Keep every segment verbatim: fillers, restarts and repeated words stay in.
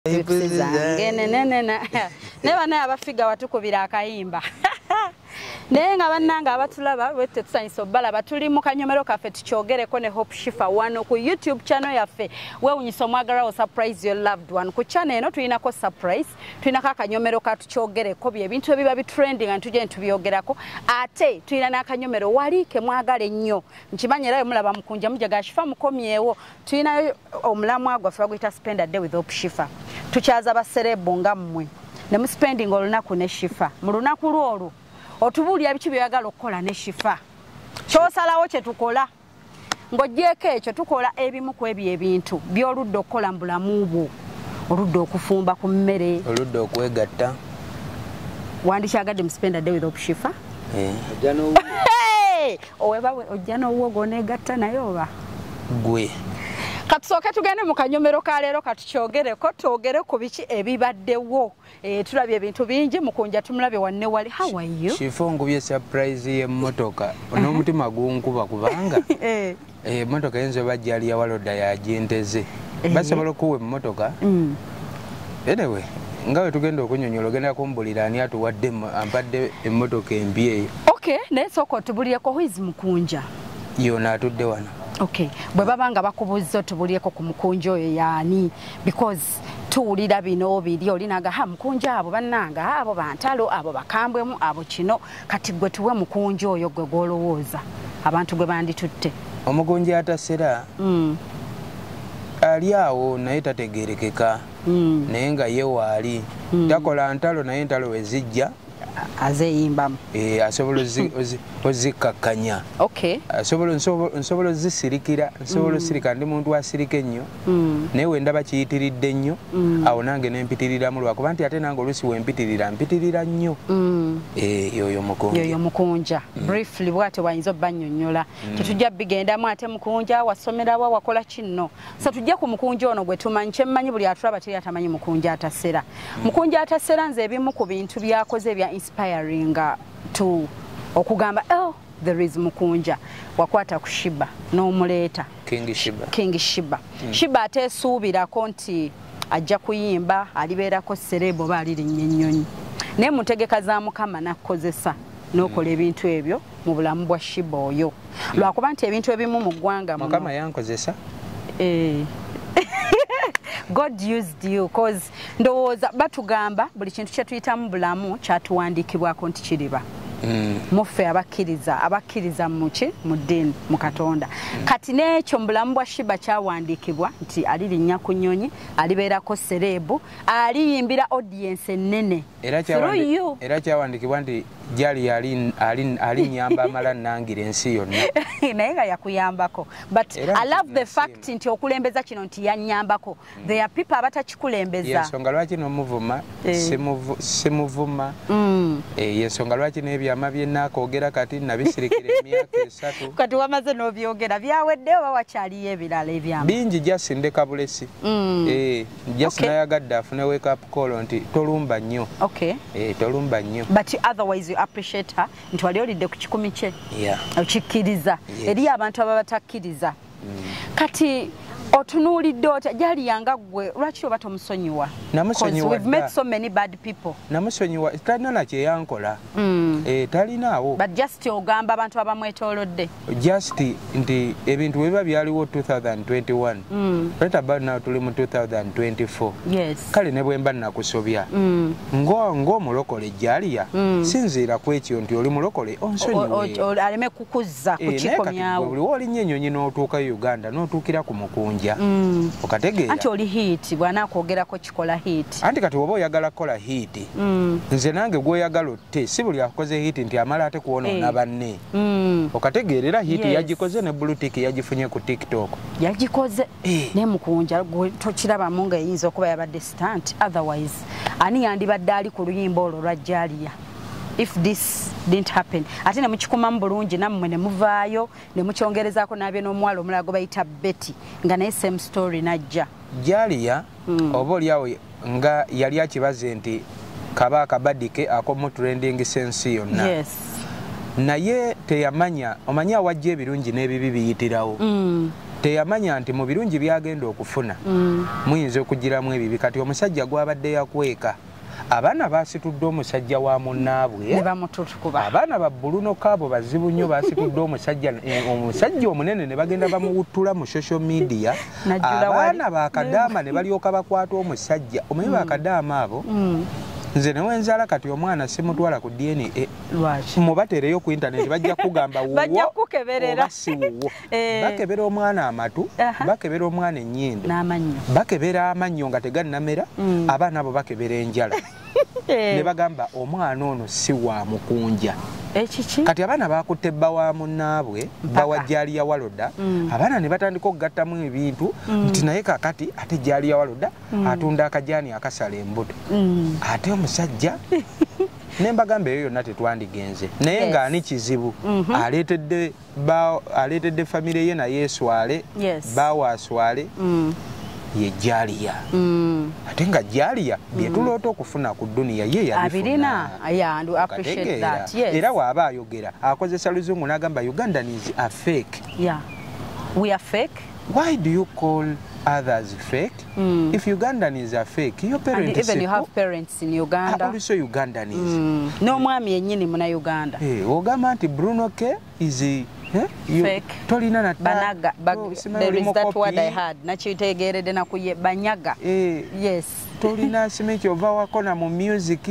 Ngene nene na neba naye abafiga watukubira akayimba naye nga bannanga abatulaba wete tusanyisa obalaba tuli mu kanyomero kaffe tukyogereko ne Hope Shifa wano ku YouTube channel yaffe weewunyisa omwagala o surprise your loved one ku channel eno tulinako surprise tulinako akanyomero katukyogereko bye bintu ebiba bitrending nga tujje tubyogerako ate tulina n'akanyomero wali ke mwagala ennyo nkimanyi era mulaba mukunja mujaga Shifa mukomyewo tulina omulamwa gwaffe baguyita spend a day with Hope Shifa tukyaza baserebu nga mmwe ne mu spending olunaku ne Shifa mu lunaku lwolwo otubulya bichi byagala okukola ne Shifa kyosalawo kye tukola ng'ogyeko ekyo tukola ebimu ku ebyo ebintu by'oludda okukola mbulamu bwo oludda okufumba ku mmere oludda okwegatta wandikyagadde mu spend a day with Hope Shifa oweba ojja n'owwo goneegatta naye oba gwe katusooke tugende mu kanyomero ka leero katukyogereko twogere ku biki ebibaddewo eh tulabye ebintu bingi mukunja tumulabye wanne wali how are you Shifa ngubye surprise y'emmotoka n'omutima gunkuba kubanga eh emmotoka yenzo bajjali ya waloda ya jinteze basobola okuwa emmotoka anyway ngawe tugenda okunyonyola ogenda kumbulira ani atuwadde ampadde emmotoka embi eyo okay naye soko tubuliyeko huizi mukunja yona atudde wano. Okay, bwe babanga bakubuza tubulieko ku mukunjo oyo yaani because tuwulira bino biri olinaga ha mukunja abo bannanga abo bantalo abo bakambwemu abo kino kati gwe tuwe mukunjo oyo gwe golowooza abantu gwe banditutte omukunja atasera mm. ali awo naye tategerekeka mm. naye nga ye waali mm. takola ntalo naye ntalo wezijja azeyimbamu eh asobola ozikakkanya okay asobola nsobola ozisirikira nsobola osirika ndi muntu asirika ennyo naye wendaba kiyitiridde nnyo awo nange nempitirira mu lwako banti ate nange olusi wempitirira mpitirira nnyo eh yoyo mukunja yoyo mukunja briefly bwate wayinza obbannyonnyola tetujja bigendamu ate mukunja wasomerawa wakola kinno so tujja ku mukunja ono gwe tumanyi kyemmanyi buli atulaba teri atamanyi mukunja atasera mukunja atasera nze ebimu ku bintu byakoze bya inspiring to okugamba oh there is mukunja wakwata ku Shiba n'omuleeta King Shiba King Shiba mm. Shiba atesuubirako nti ajja kuyimba alibeerako serebo baaliri nnyonnyonyi naye mutegeka za Mukama nakkozesa n'okola ebintu ebyo mu bulamu bwa Shiba oyo mm. lwakuba nti ebintu ebimu mu ggwanga Mukama yankozesa eh God used you cause ndowooza batugamba buli kintu kye tuyitamu bulamu kyatuwandiikibwako nti kiriba mm. muffe abakkiriza abakkiriza muki mu ddiini mu Katonda mm. kati n'ekyo mu bulamu bwa Shiba kyawandiikibwa nti alirinnya ku nnyonyi alibeerako serebu aliyimbira audience ennene era kyawandiikibwa nti jali ali ali ali nyamba amala nangira ensi yonna naye nga yakuyambako but I love the fact nti okulembeza kino nti yanyambako mm. there are people abatakikulembeza yensonga lwaki n'omuvuma eh. semuvuma mm. eh, yensonga lwaki n'ebyama byennaakogera kati nabisirikira emyaka esatu kati wamaze n'obyogera byawedde oba wakyaliyo ebirala ebyama bingi jasinde kabulesi mm. eh, just okay. nayagadde afune wake up call nti tolumba nnyo okay. eh, tolumba nnyo but otherwise you appreciate her nti wali olidde ku kikumi kye yeah. okikkiriza yes. eri abantu ababatakkiriza mm. kati otunuulidde otya gyali yanga gwe lwaki oba tomusonyiwa we've met so many bad people namusonyiwa talina nakye yankola mm. eh, talinaawo but just ogamba abantu abamwetoolodde just nti ebintu biba byaliwo two thousand twenty-one mm. right about now tuli mu two thousand twenty-four yes. kale ne bwemba nakusobya mm. ng'omulokole gyaliya mm. sinziira ku ekyo nti oli mulokole onsonyiwe aleme kukuzza ku kikomyawo buli wolinnyo ennyonyi n'otuuka Uganda n'otuukira ku mukunja Mm. okategeera anti oli hit bwana akogerako kikola hit anti kati oba oyagala kola hit mm. nze nange gwoyagala otte si buli akoze hit nti amala ate kuwonoona hey. banne mm. okategeerera hit yes. yagikoze ne blue tick yagifunye ku TikTok yagikoze hey. ne mukunja tokirabamu nga eyinza okuba yabadde stunt otherwise ani yandibadde ali ku luyimba olwo lwa Jaliya if this didn't happen ate ne mukikumamu bulungi nammwe ne muvaayo ne mukyongerezaako n'abye n'omuwala omulala gwe bayita Betty nga naye same story najja Jaliya mm. oba oliawo nga yali akibaze nti kaba akabadike akomu trending sense yonna yes. naye teyamanya omanya awajja ebirungi n'ebibi biyitirawo mm. teyamanya nti mu birungi byagenda okufuna muyinza okugiramu ebibi. Kati omusajja gwabadde yakweka abaana basitudde omusajja wa munnaabwe, abaana ba Bruno Kaabo bazibu nnyo, basitudde omusajja omusajja omunene ne bagenda bamuwuttula mu social media. Abaana ba Kadaama ne balyoka bakwata omusajja. Omanyi ba Kadaama abo nze ne wenzala kati omwana simutwala ku D N A mubatereyo ku internet bajja kugamba wuwo bajja kukeberera si wuwo bakebera omwana amatu bakebera omwana ennyindo bakebera amannyo nga tegannamera abaana abo bakebera enjala ne bagamba omwana ono si wa mukunja. Ekiki kati abaana bakutte bba wa munnaabwe bawa Jaliya Waloda abaana ne batandika okugattamu ebintu nti naye kakati ate Jaliya Waloda atunda akajaani akasala embuto ate omusajja nembagamba eyo yonna tetwandigenze naye ng'ani kizibu aleetedde aleetedde famire ye naye eswale baawa aswale ye Jaliya ate nga Jaliya byetuloota okufuna ku duniya ye yabifuna. Era waaba ayogera akozesa luzungu n'agamba Ugandans are fake. Yeah. We are fake. Why do you call others fake? Mm. If Ugandans are fake, your parents and even you have parents in Uganda. Are also Ugandans. Mm. No mwami yennyini muna Uganda. Eh, ogamba nti Bruno K is a Eh? Fake. Tolina na banaga. Bag, oh, there is that word I had. Nachitegerede na kuye banyaga. Eh. Yes. Tolina simeki ova wakona mu music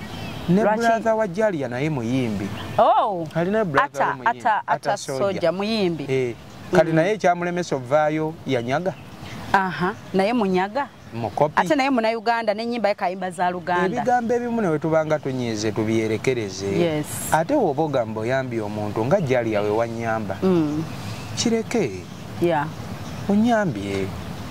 ne brother wa Jaliya naye muyimbi. Oh. Alina brother ata, muyimbi. Ata ata soja muyimbi. Eh. Kati mm. naye kyamulemesa ovaayo yanyaga. Aha. Naye munyaga. Mukopi. Ate naye muna Uganda n'ennyimba ye kayimba za Luganda. Ebigambo ebimu ne wetubanga tunyize tubyerekereze. Yes. Ate woba ogamba oyambye omuntu nga Jaliya we wanyamba. Mm. Kireke. Yeah. Onyambye.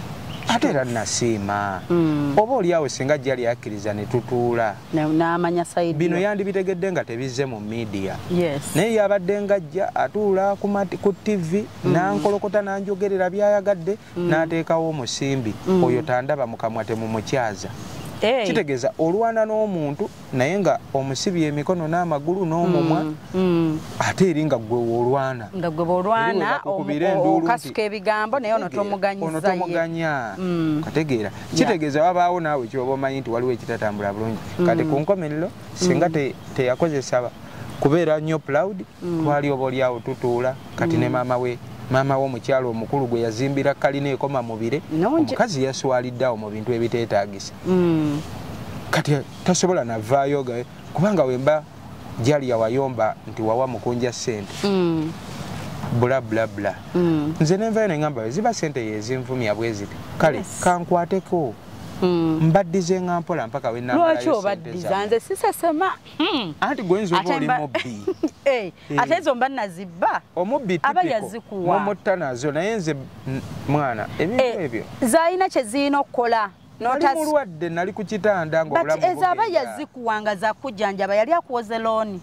Ate era nasiima. Mm. Oba oliawo singa Jaliya akkiriza ne tutuula. N'amanya sayidi. Bino yandibitegedde nga tebizze mu media. Yes. Naye yabadde ng'ajja atuula ku T V mm. n'ankolokota n'anjogerera byayagadde mm. n'ateekawo omusimbi mm. oyo tandaba mu kamwa temumukyaza. Hey. Kitegeeza olwana n'omuntu naye nga omusibye emikono n'amagulu n'omumwa mm. mm. ate eri nga gwe olwana nga gwe olwana okasuka ebigambo naye ono tomuganyiza ono tomuganya mm. kategeera kitegeeza yeah. wabaawo naawe kyoba omanyi nti waliwo ekitatambula bulungi mm. kati ku nkomerero singa mm. teyakozesa te kubeera nnyo proud mm. twali oba oliawo tutuula kati mm. ne maama we maama w'omukyalo omukulu gwe yazimbira kalina ekoma mubire omukazi yaswaliddeawo mu bintu ebiteetaagisa mm. kati tasobola navaayo gawe kubanga wemba Jaliya wayomba nti wawa mukunja ssente mm. bula bula bula mm. nze nenvayo neŋŋamba ziba ssente yezinvumya bwe ziti kale yes. kankwateko mm. mbaddize nga mpola mpaka wenamulayo lwaki obaddiza nze sisesema hmm. anti gwenza oba oli mubbi hey. ate ezo mba nazibba omubbi aba yazikuwa momutta nazo naye nze mwana ebintu hey. ebyo zaalina kye zirina okukola nali mulwadde nali ku kitanda ng'obulamu ezo aba yazikuwanga zakujjanjaba yali akuwoze looni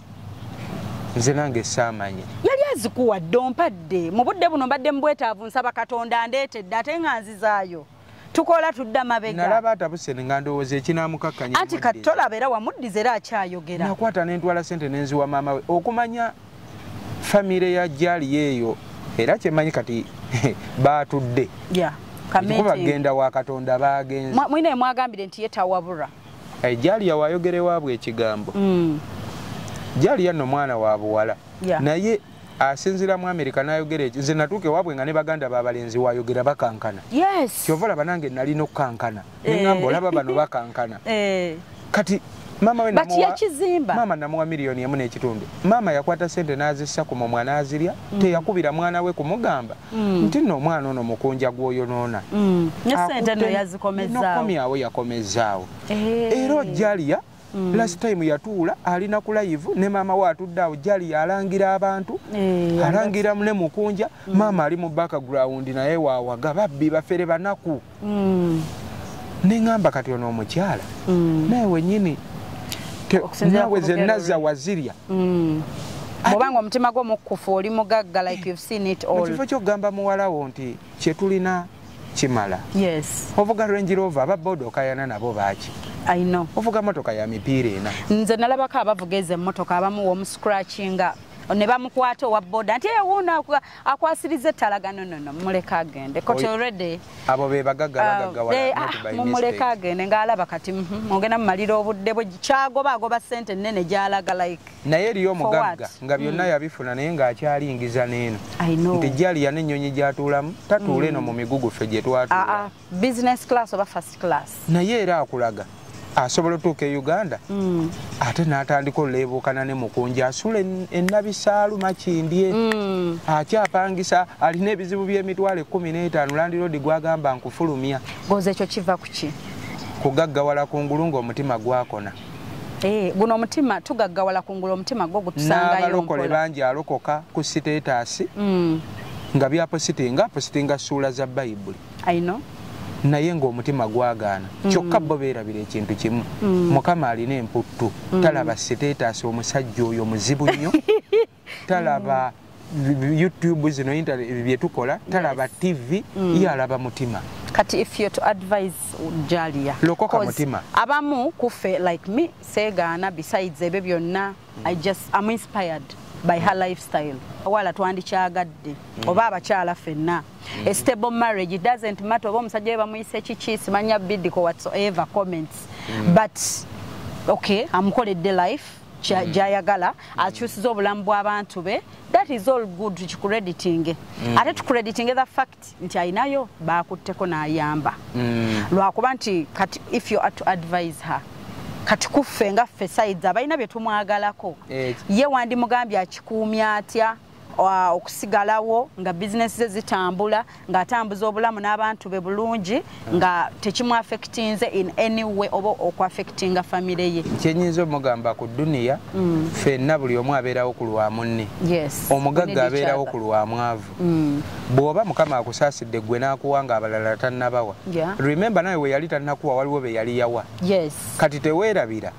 nze nange saamanye yali azikuwadde ompadde mu budde buno mbadde mu bwetaavu nsaba Katonda ndeetedde ate nga nzizaayo tukola tudda mabega nalaba atabuse nga ndowooza ekinaamukakkanya anti katolaba era wamuddiza era akyayogera nakwata n'entwala ssente n'enziwa maama we okumanya famire ya Jaliya eyo era kyemanyi kati baatudde yeah. kuba genda wa Katonda bagenze mwine mwagambire nti yetawabura Jaliya wayogerewabwe ekigambo mm. Jaliya nno mwana wa buwala yeah. naye asinzira mu America nayogera ekyo nze natuuke wabwe nga ne baganda babalenzi wayogera bakankana yes. kyova laba nange nalina okukankana eh. neŋŋamba olaba bano bakankana eh. kati mama we namuwa mama namuwa miliyoni emu n'ekitundu mama yakwata sente n'azissa ku mumwa n'azirya mm. teyakubira mwana we kumugamba mm. nti nno omwana ono mukunja gw'oyonoona mm. sente no yazikomezaawo nokomyawo yakomezaawo eh. era Jaliya Mm. last time yatuula alina ku live ne mama we atudde awo Jaliya alangira abantu e, alangira ne mukunja mm. mama ali mu background naye waawaga babbi bafere banaku mm. neŋŋamba kati ono omukyala mm. naye wenyini nawe zennaza wazirya mm. bwobanga omutima gwo mukufu oli mugagga like you've seen it all ekifo kyokugamba muwalawo nti kyetulina kimala yes. ovuga Range Rover ababoda okayana nabo baaki I know. Ovuga motoka ya mipiira ena. Nze nalabako abavuga ezo emmotoka abamu omu scratchinga ne bamukwata owa boda nti ewuuna akwasiriza ettalaga no no no muleka agende kati already abo be bagagga bagagga wala mumuleka agende ng'alaba kati mugenda mumalira obudde bwe kyagoba agoba ssente nnene gy'alaga like naye eriyo omugagga nga byonna yabifuna naye ng'akyalingiza n'eno nti Jaliya n'ennyonyi gy'atuulamu tatuula eno mu migugu ffe gye twatuula business class oba first class naye era akulaga asobola otuuka e Uganda ate n'atandika oleebuukana ne mukunja asula ennabisaalu makindye akyapangisa alina ebizibu by'emitwalo ekkumi n'etaano landiroodi gwagamba nkufulumya goza ekyo kiva ku ki kugaggawala kungulu ng'omutima gwakona guno omutima tugaggawala kungulu omutima gwo gutusangayo n'abalokole bangi alokoka ku siteetaasi nga byapositinga apositinga ssuula za bayibuli naye ng'omutima gwagaana kyokka bo beerabira ekintu kimu mukama alina emputtu talaba siteetaasi omusajja oyo muzibu nnyo talaba YouTube zino internet bye tukola talaba T V yalaba mutima kati if you to advise Jaliya lokoka mutima abamu kufe like me segaana besides ebyo byonna I just am inspired by her lifestyle wala twandikyagadde oba abakyala ffenna a stable marriage it doesn't matter oba omusajja we bamuyise kiki simanya bidiko whatsoever comments but okay amukoledde life gyayagala akyusiza obulamu bw'abantu be that is all good tukikrediting ate tukrediting the fact nti ayinayo baakutteko n'ayamba lwakuba nti kati if you are to advise her kati kuffe nga ffe sides abalina bye tumwagalako ye wandi mugambye akikuumya atya okusigalawo nga bizinesi ze zitambula ng'atambuza obulamu n'abantu be bulungi nga tekimu affectinze in any way oba okuaffectinga famire ye kyenyinza omugamba ku duniya ffenna buli omu abeerawo ku lwa munne omugagga abeerawo ku lwa mwavu bw'oba mukama akusaasidde ggwe n'akuwa nga abalala tannabawa remember nawe we yali tannakuwa waliwo be yali yawa kati teweerabira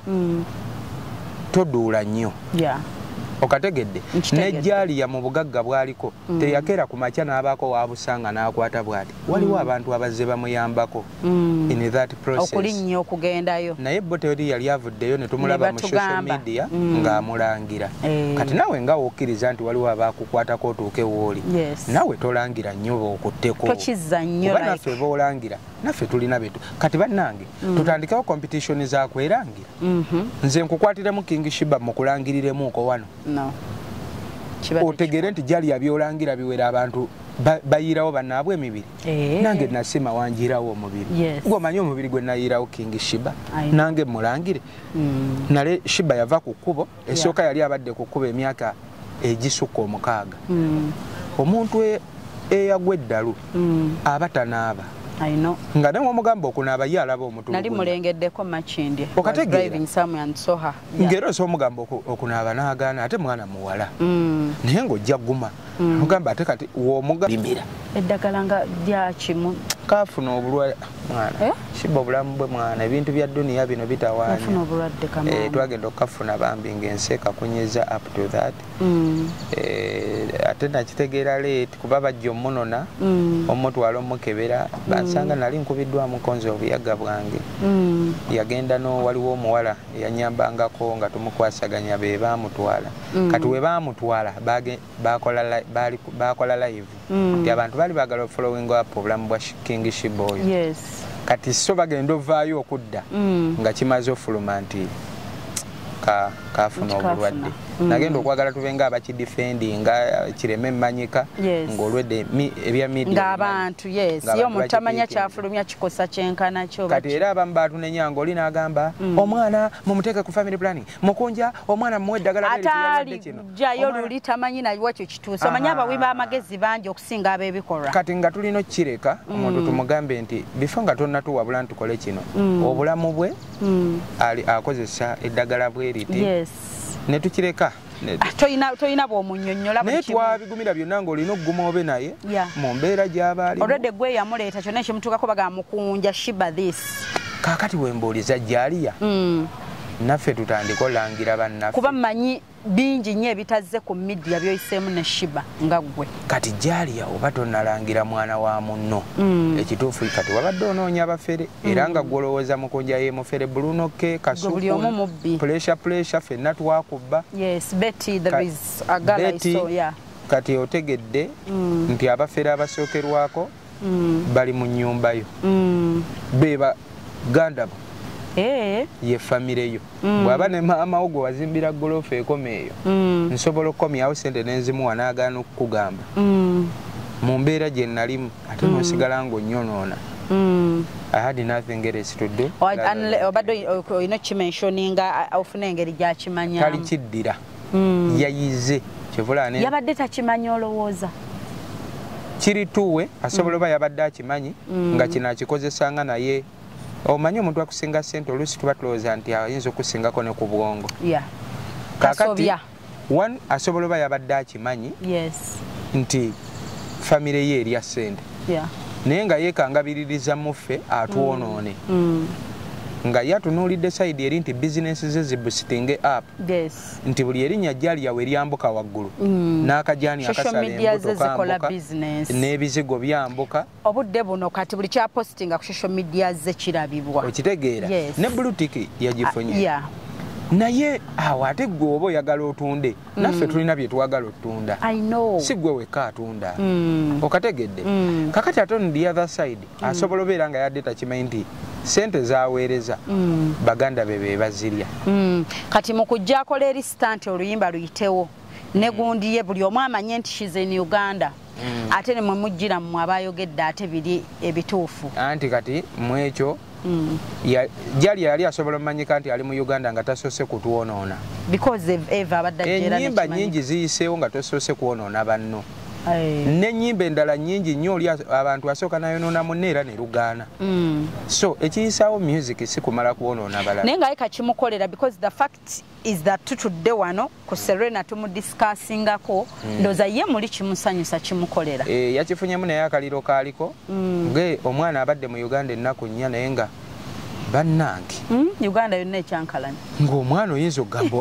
toduula nnyo okategedde ne Jaliya mu bugagga bwaliko teyakera ku makya n'abaako wabusanga n'akwata bwati waliwo abantu abazze bamuyambako in that process okulinnya okugendayo naye bo teri yali avuddeyo ne tumulaba mu social media ng'amulangira kati nawe nga wokkiriza nti waliwo abaakukwatako otuuke wooli nawe tolangira nnyo bookutteko tokizza nnyo kuba naffe boolangira naffe tulina betu kati bannange tutandikewo competition zakwerangira nze nkukwatiremu King Shiba mukulangiriremuuko wano no otegere nti Jaliya byolangira biwera abantu bayirawo bannaabwe emibiri nange nasima wanjirawo omubiri gw'omanyi omubiri gwe nayirawo King Shiba nange mulangire nale Shiba yava ku kkubo esooka yali abadde ku kkubo emyaka egisukka omukaaga omuntu eyagwa eddalu aba tanaaba nga ne omugamba okunaaba ye alaba omutu nali mulengeddeko makindi ng'era osa omugamba okunaaba n'agaana ate mwana muwala naye ng'ojja guma mugamba ate kati w'omugabimira eddagala nga lyakimu kaafuna obulwale mwana Shiba obulamu bwe mwana ebintu bya duniya bino bitawaanya twagenda okukafuna bambi ng'ensi ekakunyeza up to that ate nakitegeera leeti kuba bajja omunona omutwala omukebera bansanga nali nkubiddwamu konzi obuyaga bwange yagenda no waliwo omuwala eyanyambangako nga tumukwasaganya be baamutwala kati we baamutwala bakola live nti abantu baali baagala following up obulamu bwa King Shiba oyo kati so bagenda ovaayo okudda nga kimaze ofuluma nti kafuna obulwadde nagenda okwagala tubenga abakidefendinga kireme emmanyika ng'olwedde ebya media ng'abantu yes yo mutamanya kyafulumya kikosa kyenkana kyo kati era abamu baatunenya ng'oli n'agamba omwana mumuteeke ku family planning mukunja omwana muwe eddagala atali jayo luli tamanyi naliwo ekyo kituusa omanyi abawimba amagezi bangi okusinga ab'ebikolwa kati nga tulina okukireka omuntu tumugambe nti bifo nga tonnatuwabula ntukole kino obulamu bwe akozesa eddagala bweriti ne tukireka toyina bw'omunnyonnyola naye twabigumira byonna ng'olina okuguma obe naye mu mbeera gy'abaalimu olwedde gwe yamuleeta kyonna ekimutuukako baga mukunja Shiba this kaakati wembuuliza Jaliya naffe tutandika olangira bannaffe kuba mmanyi bingi nnyo ebitazze ku media byoyiseemu ne Shiba nga ggwe kati Jaliya oba tonnalangira mwana wa munno mm. ekituufu kati wabadde onoonya bafere mm. era nga gwolowooza mukunja ye mufere Bruno K Kasuku pressure pressure ffenna twakubba yes Betty there is a girl I saw yeah kati otegedde mm. nti abafere abasookerwako mm. bali mu nnyumba yo mm. beba gandabo eh ye famire yo mm. bwaba ne maama ogwo wazimbira golofa ekomeeyo mm. nsobola okukomyawo sente n'enzimu wanaagaana okukugamba mm. mu mbeera gye nalimu ate mm. nosigala ng'onnyonoona mm. I had nothing else to do obadde olina kimensioninga ofuna engeri gyakimanya tali kiddira mm. yayize kyevulaane yabadde takimanya olowooza kiri tuwe asobola oba mm. yabadde akimanyi mm. nga kino akikozesanga naye omanyi omuntu akusinga ssente oluusi tuba tulowooza nti ayinza okusingako ne ku bwongo yeah. kakati one asobola oba yabadde akimanyi yes. nti famire ye erya ssente yeah. naye nga yeekangabiririza muffe atwonoone mm. mm. nga yatunuulidde sayidi eri nti bizinesi ze zibusitinge up yes. nti buli erinnya Jaliya we lyambuka waggulu mm. n'akajaani akasala embuto n'ebizigo byambuka obudde buno kati buli kyapositinga ku social media ze kirabibwa okitegeera yes. ne bulutiki yagifunye uh, yeah. naye awo ate gwe oba oyagala otunde mm. naffe tulina bye twagala otunda si gwe wekka atunda mm. okategedde mm. kakati ate on the other side mm. asobola obeera nga yadde takimanyi nti sente zaweereza mm. baganda be be bazirya mm. kati mu kujja akola eri stant oluyimba luyitewo ne gundi ye buli omu amanye nti she's in Uganda mm. ate ne mwe mujjira mmwe abayogedde ate biri ebituufu anti kati mu ekyo mm. ya Jaliya yali asobola omanyika nti ali mu Uganda nga tasoose kutwonoona because Eva abadde ajjera ennyimba nnyingi ziyiseewo nga tosoose kwonoona banno n'ennyimba endala nnyingi nnyo oli abantu asooka nayonoona munne era ne lugaana mm. so ekiyisaawo music si kumala kwonoona balala naye ngaaye kakimukolera because the fact is that tutudde wano ku Serena tumudiscussingako mm. ndoza ye muli kimusanyusa kimukolera e, yakifunyemu naye akaliro kaaliko mm. ge omwana abadde mu Uganda ennaku nnya naye nga bannange mm? Uganda yonna ekyankalani ng'omwana oyinza okugamba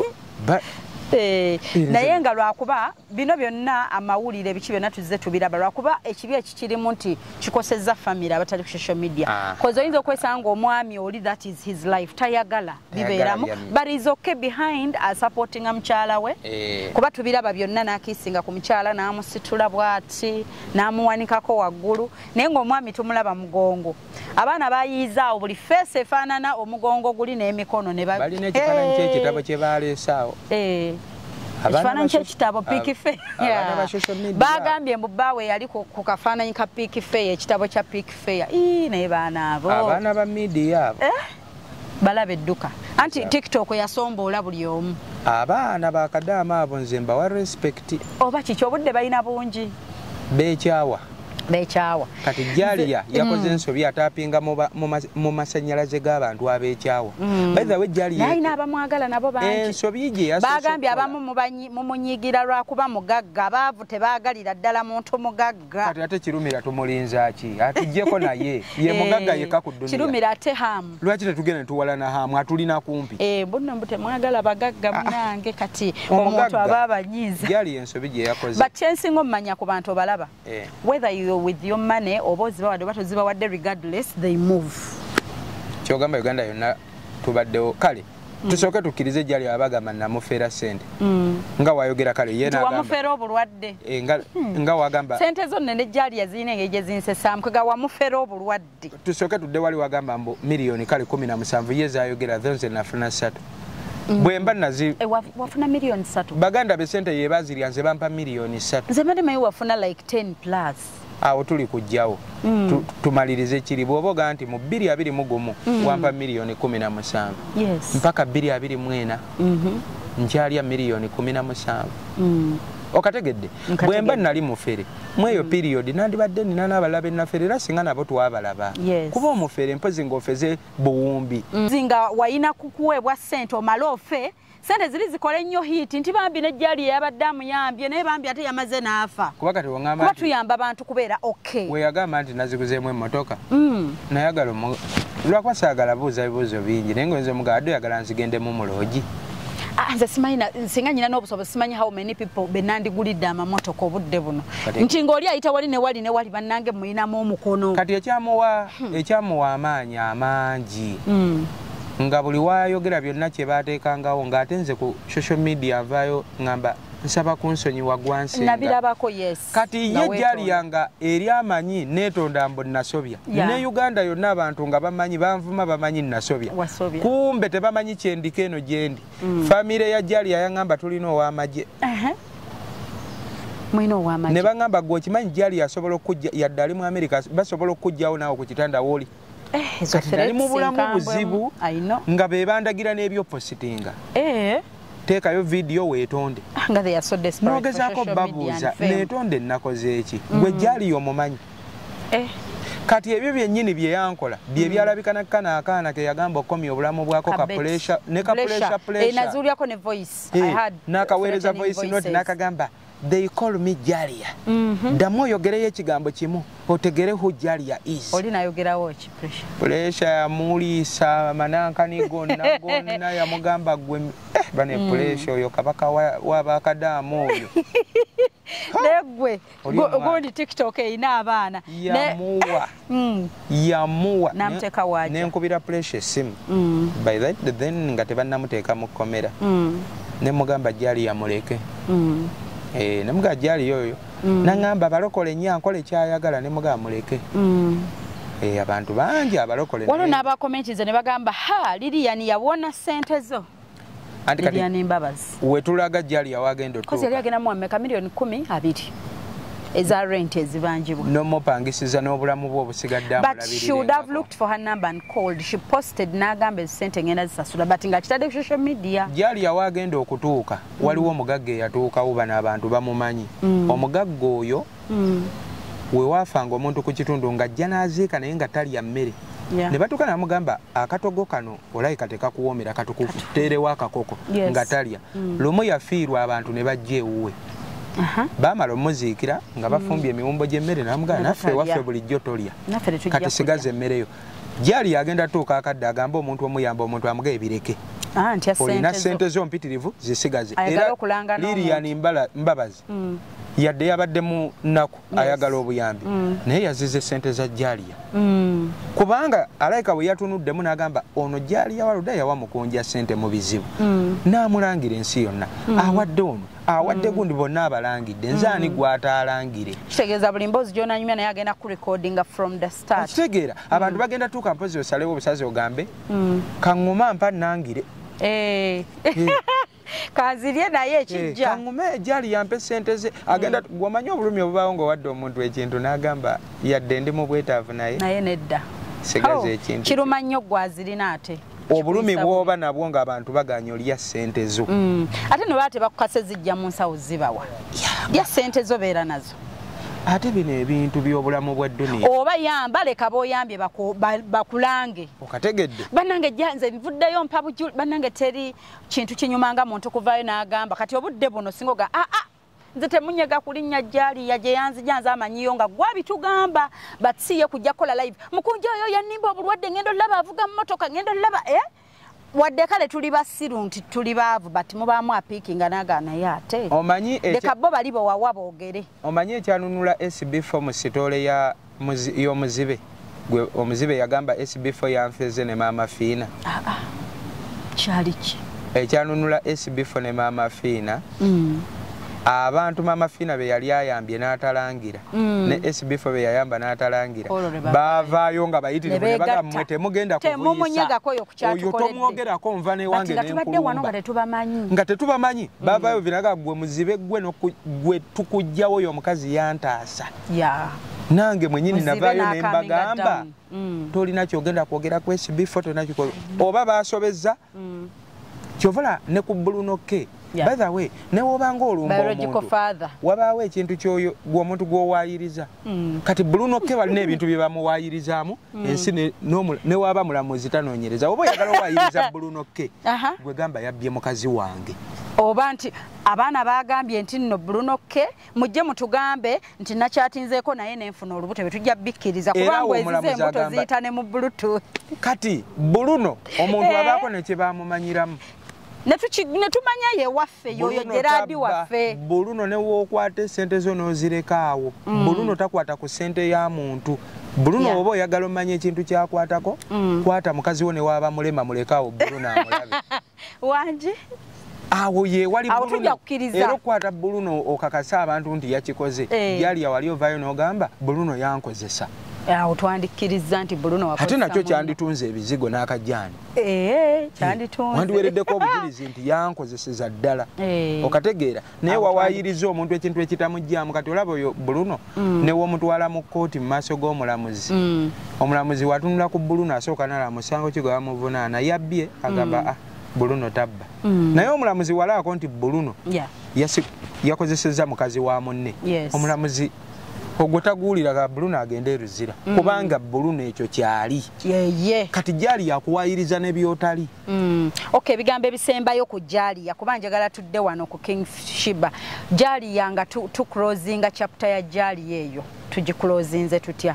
Eh, naye nga lwakuba bino byonna amawulire biki byonna tuzze tubiraba lwakuba ekibi ekikirimu nti kikosezza family abatali ku social media ah. kozo oyinza okwesanga omwami oli that is his life tayagala bibeeramu but is okay behind as supporting mukyala we eh. kuba tubiraba byonna n'akisinga ku mukyala n'amusitula bw'ati n'amuwanikako waggulu naye ng'omwami tumulaba mugongo abaana bayiizaawo buli feesi efaanana omugongo guli n'emikono ne balina ekifaananyi ky'ekitabo kye baaleesaawo eh. Ekifaananyi ky'ekitabo Peak Fair bagambye mbu bbaawe yali ku kafaananyi ka Peak Fair ekitabo kya Peak Fair ii naye baana abo abaana ba media abo eh? balaba edduka anti TikTok yasomboola buli omu abaana bakadaama abo nze mbawa respect oba kiki obudde balina bungi beekyawa beekyawa kati Jaliya yakoze ensobi ataapinga mu masannyalaze g'abantu abeekyawa by the way Jaliya naye n'abamwagala nabo bangi ensobi gye yasoose bagambye abamu mumunyiigira lwakuba mugagga baavu tebaagalira ddala muntu mugagga kati ate kirumira tumulinza ki atuggyeko naye ye mugagga yekka ku dduniya kirumira ate hamu lwaki tetugenda tuwalana hamu atulina kumpi eh bunno mbu temwagala bagagga munange kati omuntu aba abanyiiza Jaliya ensobi gye yakoze but kyensinga omumanya ku bantu balaba whether you with your money obozi bawadde batoziba wadde regardless they move kyogamba Uganda yonna tubaddewo kale mm. tusooke tukkirize Jaliya abagamba namufeera sente mm. nga wayogera kale ye n'agamba wamufeera obulwadde e, nga, mm. nga wagamba sente zonna ne Jaliya zirina engeri gye zinsesaamu kwega wamufeera obulwadde tusooke tudde wali wagamba mbu miliyoni kale kumi na musanvu ye zaayogera zonze nafuna ssatu Mm. bwemba nazi e wafuna milioni satu baganda be sente ye bazirya nze bampa milioni satu nze mali mayi wafuna like ten plus awo tuli kujjawo mm. tumalirize kiri bw'oboga nti mu bbiri abiri mu gumu mm. wampa milioni kumi na musanvu yes. mpaka bbiri abiri mwena mm -hmm. nkyalya milioni kumi na musanvu mm. okategedde bwemba nali mufere mweyo mm. period nandibadde nina n'abalabe nafere era singa nabo twabalaba yes. kuba omufere mpozi ng'ofeze buwumbi mm. zinga wayina kukuweebwa ssente omale ofe sente ziri zikole nnyo hit nti bambi ne jali yabadde amuyambye naye bambi ate yamaze n'afa kuba kati wangamba kuba tuyamba abantu kubeera okay weyagamba nti naziguzeemu emmotoka mm. nayagala lwakwa saagala buuza bibuuzo bingi naye ngaoyinza omugaadde oyagala nzigendemu muloogi nze simanyi singa nyina n'obusobozi simanyi how many people benandigulidde amamotoka obudde buno nti ng'oli ayita wali ne wali ne wali bannange muyinamu omukono kati ekyamuwa ekyamuwa amaanyi amangi nga buli waayogera byonna kye baateekangawo ng'ate nze ku social media avaayo ngamba nsaba kunsonyiwa gwansenga nabirabako yes kati ye gyali yanga eri amanyi neetonda mbu nasobya yeah. ne Uganda yonna abantu nga bamanyi banvuma bamanyi nasobya kumbe tebamanyi kyendika eno gyendi mm. famire ya gyali yayangamba tulina ow'amagye uh -huh. mwino ow'amagye ne bangamba gwe okimanyi gyali yasobola okujja yadde ali mu America basobola okujjawo naawe ku kitanda wooli eh, kati nali mu bulamu buzibu nga be bandagira n'ebyopositinga eh. teekayo video weetonde nga they are so desperate nogezaako babuuza neetonde nakoze eki mm. gwe gyali omumanyi eh. kati ebyo byennyini bye yankola bye mm. byalabikana akaana ke yagamba okomya obulamu bwako ka pressure ne ka pressure pressure nazuulyako ne voice I had n'akaweereza voice note n'akagamba they call me Jalia mm-hmm. ddamu oyogereyo ekigambo kimu otegere who Jalia is oli nayogerawo ki pressure pressure yamuliisa amanankani gonna gonna yamugamba gwe eh, bane mm. pressure oyo kabaka wabakadaamu oyo negwe gondi TikTok eyina abaana yamuwa mm. yamuwa namteeka waja nenkubira pressure esimu mm. by that then nga tebannamuteeka mu komera mm. ne mugamba Jalia muleke mm. Eh namuga jali yoyo mm. nangamba balokole nya nkole kyayagala ne muga muleke mm. eh abantu bangi abalokole wano naba comments ne bagamba ha Lilian yawona sente zo anti kati Lilian Mbabazi wetulaga jali yawagendo to kozi yali agenda mu ameka milioni kumi abiri eza rent ezibanjibwa no mopangisiza n'obulamu bwo obusigadde amulabirira but she would have looked for her number and called she posted n'agamba sente ngenda zisasula but nga kitadde ku social media jali yawagenda okutuuka mm. waliwo omugagga eyatuukawo bano abantu bamumanyi mm. omugagga oyo mm. we waafanga omuntu ku kitundu nga ajja n'aziika naye nga talya mmere yeah. ne batuuka namugamba akatogo kano olayika tekakuwoomera katukuteerewo akakoko yes. nga talya mm. lumu yafiirwa abantu ne bajja ewuwe Uh-huh. bamala omuziikira nga bafumbye emiwumbo gy'emmere namugana naffe waffe bulijjo tolya kati sigaza emmere yo gyali yagenda tuuka akadde agamba omuntu omuyamba omuntu amuga ebireke olina ssente zo mpitirivu zisigaze era Lilian Mbabazi mm. yadde yabadde mu nnaku yes. ayagala obuyambi mm. naye yazize ssente za Jalia mm. kubanga alayika bwe yatunuddemu n'agamba ono Jalia Waluda yawa mukunja ssente mu bizibu mm. n'amulangira ensi yonna mm. awadde ono awadde mm. gundi bonna abalangidde nzaani mm. gw'ataalangire kitegeeza buli mboozi gy'onanyumya naye agenda ku recordinga from the start kitegeera mm. abantu bagenda tuuka mpozi osalewo obusazi ogambe mm. kaŋŋuma mpa nangire eh. eh. kanzirye naye ekijja kaŋŋume Jali yampe ssente ze agenda mm. gwomanyi obulumi obubaawo ng'owadde omuntu ekintu n'agamba yadde ndi mu bwetaavu naye naye nedda sigaza oh, ekintu kiruma nnyo gwazirina ate obulumi bwoba nabwo ng'abantu baganya olya ssente zo mm. ate ne baba tebakukase zijja mu nsawo zibawa lya ssente zo beera nazo ate bino ebintu by'obulamu bwa dduniya oba yamba leka booyambye bakulange okategedde bannange nze nvuddeyo mpa bujuli bannange teri kintu kinyumanga muntu kuvaayo n'agamba kati obudde buno singoga aa ah, nze temunyega kulinnya Jalia gye yanzija nze amanyiyo nga gwabitugamba basiye kujja kola live mukunja oyo yannimba obulwadde ngendo laba avuga mmotoka ngendo laba eh wadde kale tuli basiru nti tuli baavu but mubaamu apiikinga n'agaana ye ate omanyi leka bo bali bowawa boogere omanyi ekyanunula S B four mu sitole ya y'omuzibe gwe omuzibe yagamba S B four yanfeze ne maama Fiina ah ah kyali ki ekyanunula S B four ne maama Fiina mm. abantu maama Fiina be yali ayambye n'atalangira mm. ne S B four be yayamba n'atalangira baavaayo nga bayitirivu ne bagamba mmwe temugenda kuvuyisa oyo tomwogerako nva newange nenkulumba nga tetubamanyi mm. baavaayo binaga gwe muzibe gwe gwe tukujjawo oyo omukazi yantaasa yeah. nange mwenyini navaayo ne mbagamba mm. tolina kyogenda kwogera ku S B four tolina kikola mm. oba baasobezza mm. kyovola ne ku Bruno K yeah. By the way ne wobanga olumba omuntu wabaawo ekintu kyoyo gwomuntu gwowayiriza mm. Kati Bruno K balina ebintu bye bamuwayirizaamu mm. Ensi ne, ne waba mulamuzi tanoonyereza oba oyagala owayiriza Bruno K gwe gamba yabbye mukazi wange oba nti abaana bagambye nti nno Bruno K mujje mutugambe nti nakyatinzeeko naye nenfuna olubuto bwe tujja bikkiriza kubanga ezize embuto ziyita ne mu Bluetooth kati Bruno omuntu abaako ne kye bamumanyiramu ne tumanya ye waffe yoyo Gerard waffe Bruno ne wookwata sente zo n'ozireka awo mm. Bruno takwata ku sente ya muntu Bruno yeah. Oba oyagala omanya ekintu kyakwatako mm. Kwata mukazi wo ne waba mulema muleka awo Bruno amulabe wanje awo ye wali Bruno era kwata Bruno okakasa abantu nti yakikoze eh. Yali yawali ovayo n'ogamba Bruno yankozesa awo twandikiriza nti Bruno wakozesa ate nakyo kyanditunze ebizigo n'akajjani eh kyanditunze wandiwereddeko obujulizi nti yankozeseza ddala eh. Okategeera naye wawayiriza omuntu ekintu ekitamujjaamu kati olaba oyo Bruno mm. Ne womutwala mu kkooti mu maaso g'omulamuzi mm. Omulamuzi watunula ku Bruno asooka nala musango kigo bamuvunaana yabbye agamba mm. Ah Bruno tabba mm. Naye omulamuzi walaako nti Bruno yeah. Yasi yakozeseza mukazi wa munne yes. Omulamuzi ogutaguulira ga Bruno agende ruzira mm. Kubanga Bruno ekyo kyali yeah, yeah. Kati jali yakuwayiriza ne byotali mm. Okay bigambo ebisembayo ku jali yakubanja gala tudde wano ku King Shiba jali yanga tu, tu closinga chapter ya jali yeyo tugiclosinze tutya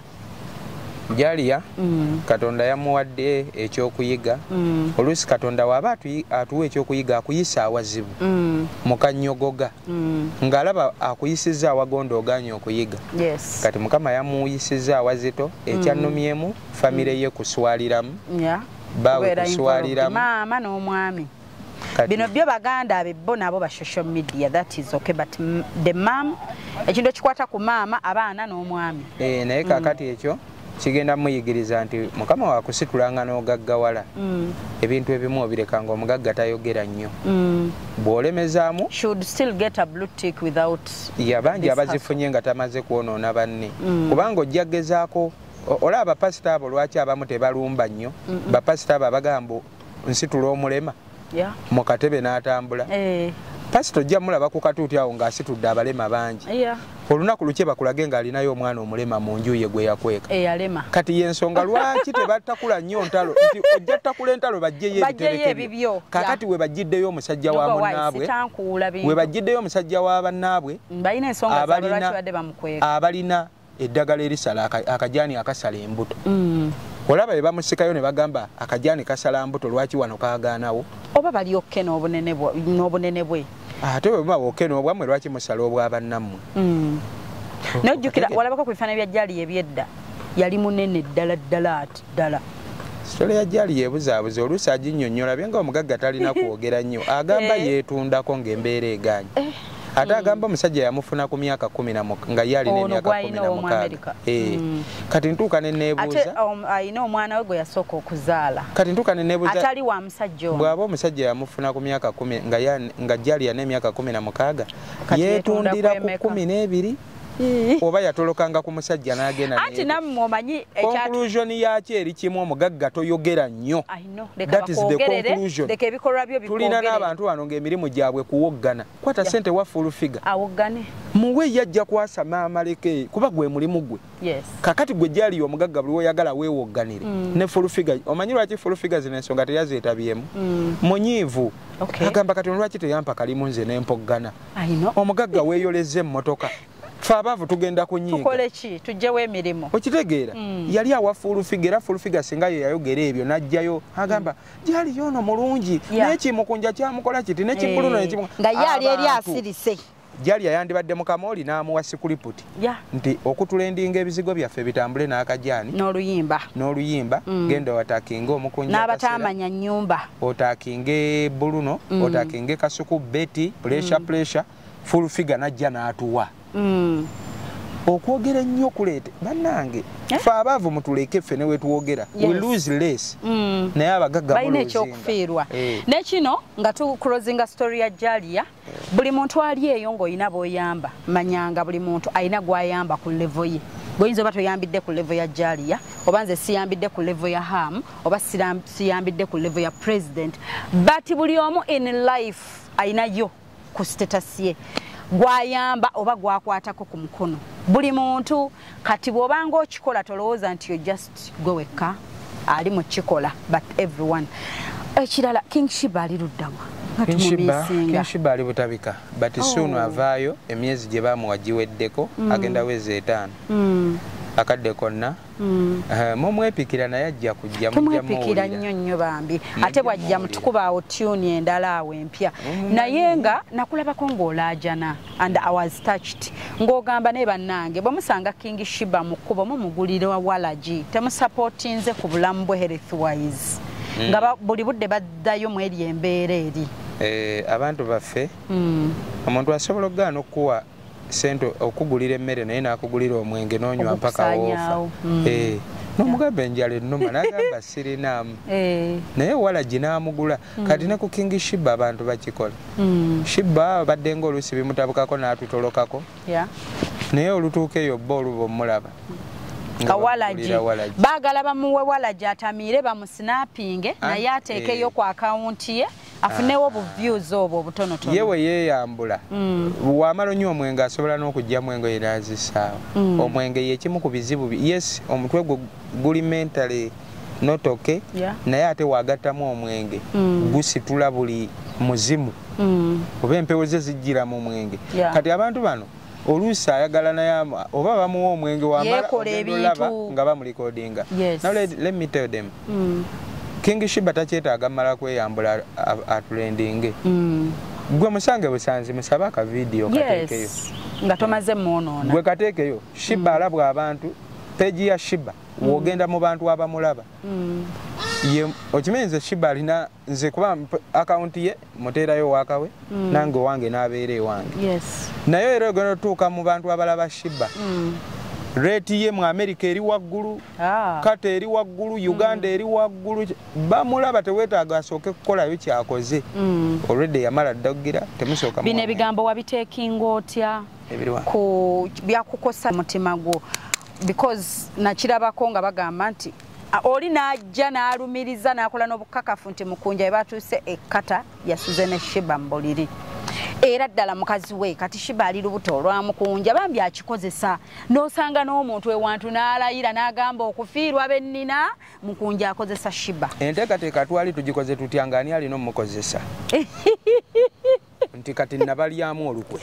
Jalia mm. Katonda yamuwadde ekyokuyiga mm. Olusi Katonda waba atuwa ekyokuyiga akuyisa awazibu mm. Mukanyogoga mm. Ngalaba akuyisiza awagondo oganye okuyiga yes. Kati Mukama yamuyisiza awazito ekyannomyemu mm. Famire ye kuswaliramu yeah. Bawe kuswaliramu mama n'omwami bino byo baganda abebbo nabo ba social media that is okay but the mom ekintu kikwata ku mama abaana n'omwami eh naye kakati mm. Ekyo kigenda muyigiriza nti Mukama wakusitulanga n'ogaggawala mm. Ebintu ebimu obirekanga omugagga tayogera nnyo mm. Bw'olemezaamu should still get a blue tick without yabangi abazifunye nga tamaze kwonoona banne mm. Kubanga ojja gezaako olaba abapasita abo lwaki abamu tebalumba nnyo mm -mm. Bapasita abo abagamba nsitula omulema yeah. Mu katebe n'atambula eh. Pasito ojja mulaba ku katuuti awo ng'asitudde abalema bangi yeah. Olunaku luke bakulage ng'alinayo omwana omulema mu nju ye gwe yakweka eyalema kati yensonga lwaki tebatakula nnyo ntalo nti ojja takula entalo bajjeyo ebibyo kakati we bajjiddeyo omusajja wa munnaabwe we bajjiddeyo omusajja wa bannaabwe balina ensonga zaabwe lwaki badde bamukweka abalina eddagala erisala akajani akasala embuto mm. Olaba be bamusikayo ne bagamba akajani kasala mbuto lwaki wano kaagaanawo oba bali okke n'obunene bwe n'obunene bwe ate bwe baba okke n'obwamwe lwaki musala obw'abannammwe mm. Nojjukira walabako ku bifaananyi bya jali ebyedda yali munene ddala ddala ati ddala Sitole ya jali yebuzaabuza oluusi aginnyonnyola bye nga omugagga talina kwogera nnyo agamba yeetundako ng'embeera eganye ate agamba omusajja yamufuna ku myaka kumi na nga ye alina emyaka kumi na mukaaga kati ntuuka ne neebuuza ate alina omwana we gwe yasooka okuzaala kati ntuuka ne neebuuza atali wa musajja ono bw'aba omusajja yamufuna ku myaka kumi nga jali yana emyaka kumi na mukaaga yeetundira ku kumi n'ebiri oba yatolokanga ku musajja n'agenda anti nammwe omanyi conclusion yakyo eri kimu omugagga toyogera nnyo that is the conclusion tulina n'abantu wano ng'emirimu gyabwe kuwoggana kwata sente wa full figure awoggane muwe yajja kwasama amaleke kuba gwe mulimu gwe yes. Kakati gwe jali omugagga buli oyagala weewogganire mm. Ne full figure omanyi lwaki full figure zino ensonga teyazeetabyemu mm. Munyiivu okay. Agamba kati lwaki teyampa kalimu nze n'empoggana omugagga weeyoleze emmotoka Fabavu tugenda kunyiga tukole ki tujjewo emirimu okitegeera mm. Yali awa full figure full figure singa ye yayogera ebyo najjayo agamba mm. Jali yono mulungi yeah. N'ekimukunja kyamukola kiti n'ekibuluno hey. N'ekimu nga yali eri asirise Jali yayandibadde mu kamooli n'amuwa sikulipoti yeah. Nti okutulendinga ebizigo byaffe bitambule n'akajani n'oluyimba n'oluyimba mm. Genda watakinga omukunja n'abatamanya nnyumba otakinge buluno mm. Otakinge kasuku beti pressure mm. Pressure full figure najja n'atuwa mm. Okwogera nnyo kuleete bannange eh? Fe abaavu mutuleke ffe ne wetuwogera yes. We lose less mm. Naye abagagga balina ekyokufiirwa eh. Nekino nga tukulozinga story ya Jalia eh. Buli muntu ali eyo ng'olina b'oyamba manyanga buli muntu alina gw'ayamba ku level ye goyinza oba toyambidde ku level ya Jalia oba nze siyambidde ku level ya Ham oba siyambidde ku level ya president but buli omu in life ayinayo ku status ye gwayamba oba gwakwatako ku mukono buli muntu kati bw'obanga okikola tolowooza nti yo just gwe wekka ali mu kikola but everyone ekirala King Shiba ali luddawa King Shiba ali butabika but soon avaayo emyezi gye bamuwa giweddeko agenda wezi etaano akadde konna mumwepikira naye ajja kujja mumwepikira nnyo nnyo bambi ate bwajja mutukuba awo tune endala awo empya naye nga nakulabako ng'olaajana and I was touched ng'ogamba ne bannange bwe musanga King Shiba mu kkubo mumugulire wa walagi temusapootinze ku bulamu bwe health wise nga buli budde baddayo mu eri embeera eri abantu baffe omuntu asobola okugaana okuwa sente okugulira emmere naye n'akugulira omwenge n'onywa mpaka woofa n'omugamba enjala ennuma n'agamba sirinaamu naye walagi n'amugula kati ne ku King Shiba abantu bakikola Shiba badde ng'oluusi bimutabukako n'atutolokako naye olutuuka eyo bba oluba omulaba kawalagi baagala bamuwe walagi atamiire bamusinappinge naye ateekeyo ku akawunti ye afunewo obuviews obwo obutonotono yewe yeeyambula wamala onywa omwenge asobola n'okugyamu engoye n'azisaawa omwenge yekimu ku bizibu yes omutwe gwe guli mentally notoke naye ate wagattamu omwenge gusitula buli muzimu oba empewo ze zijjira mu mwenge kati abantu bano oluusi ayagala naye oba bamuwa omwenge wamala olaba nga bamulikodinga now let, let me tell them King Shiba takyetaaga mmala kweyambula atulendinge gwe musange busanzi musaba aka video kateekeyo nga tomaze mwonoona gwe kateekeyo Shiba alabwa abantu peji ya Shiba wogenda mu bantu abamulaba ye okimenze Shiba alina nze kuba akaunti ye muteerayo wakawe nange wange n'abeere wange naye era ogenda otuuka mu bantu abalaba Shiba rate ye mu America eri waggulu kata eri waggulu Uganda eri waggulu bamulaba teweetaaga asooke kukolayo kyakoze already yamala ddagira temusooka bino ebigambo wabiteekinga otya ku byakukosa mutima gwo because nakirabako nga bagamba nti oli n'ajja n'alumiriza n'akola n'obukakafu nti mukunja batuuse ekkata yasuze ne Shiba mbuliri era ddala mukazi we kati Shiba ali lubuto olwamukunja bambi akikozesa n'osanga n'omuntu ewantu n'alayira n'agamba okufiirwa bennina mukunja akozesa Shiba enteekateeka twali tugikoze tutya ng'ani alina omukozesa nti kati nabalyamu olukwe